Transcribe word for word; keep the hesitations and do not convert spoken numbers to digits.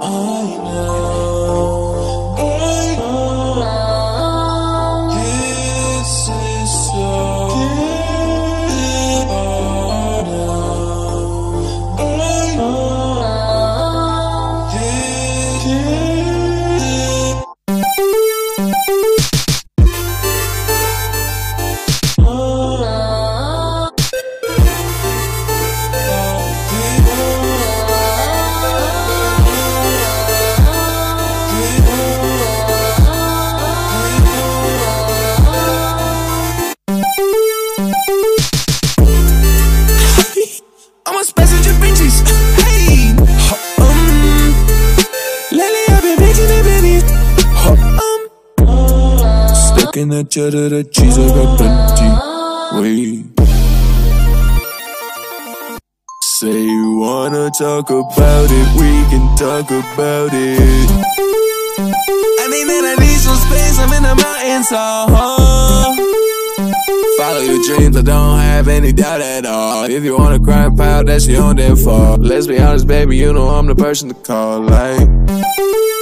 In that cheddar, that cheese, I got plenty. Wait. Say you wanna talk about it, we can talk about it. I think that I need some space, I'm in the mountains, uh-huh. Follow your dreams, I don't have any doubt at all. If you wanna cry and pout, that's your own damn fault. Let's be honest, baby, you know I'm the person to call, like